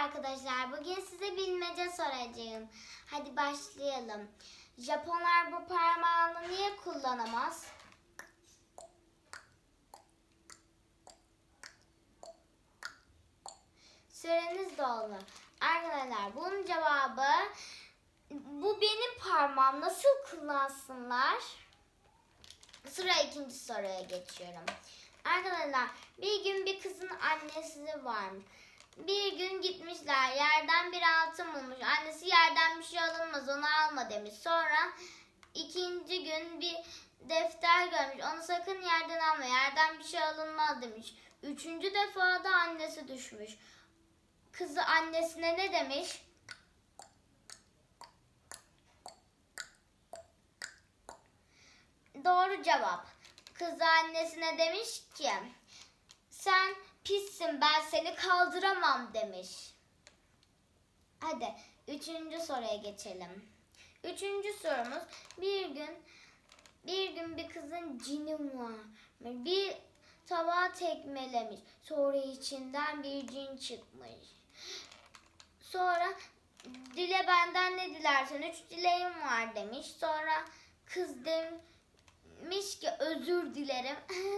arkadaşlar. Bugün size bilmece soracağım. Hadi başlayalım. Japonlar bu parmağını niye kullanamaz? Süreniz doldu. Arkadaşlar bunun cevabı bu benim parmağım. Nasıl kullansınlar? Sıra ikinci soruya geçiyorum. Arkadaşlar bir gün bir kızın annesi varmış. Bir gün gitmişler, yerden bir altın bulmuş. Annesi yerden bir şey alınmaz, onu alma demiş. Sonra ikinci gün bir defter görmüş. Onu sakın yerden alma, yerden bir şey alınmaz demiş. Üçüncü defa da annesi düşmüş. Kızı annesine ne demiş? Doğru cevap. Kızı annesine demiş ki sen pissin, ben seni kaldıramam demiş. Hadi üçüncü soruya geçelim. Üçüncü sorumuz bir gün bir kızın cini var. Bir tabağı tekmelemiş. Sonra içinden bir cin çıkmış. Sonra dile benden ne dilersen 3 dileğim var demiş. Sonra kız demiş ki özür dilerim.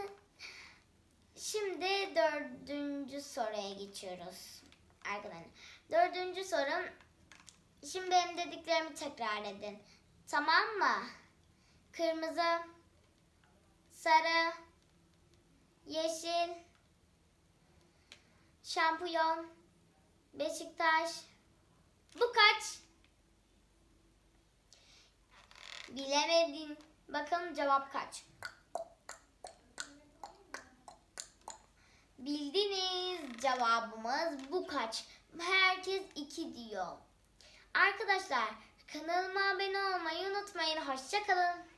Şimdi dördüncü soruya geçiyoruz. Arkadaşlar dördüncü sorum. Şimdi benim dediklerimi tekrar edin. Tamam mı? Kırmızı, sarı, yeşil, şampiyon, Beşiktaş. Bu kaç? Bilemedin. Bakalım cevap kaç? Bildiniz, cevabımız bu kaç? Herkes 2 diyor. Arkadaşlar kanalıma abone olmayı unutmayın. Hoşça kalın.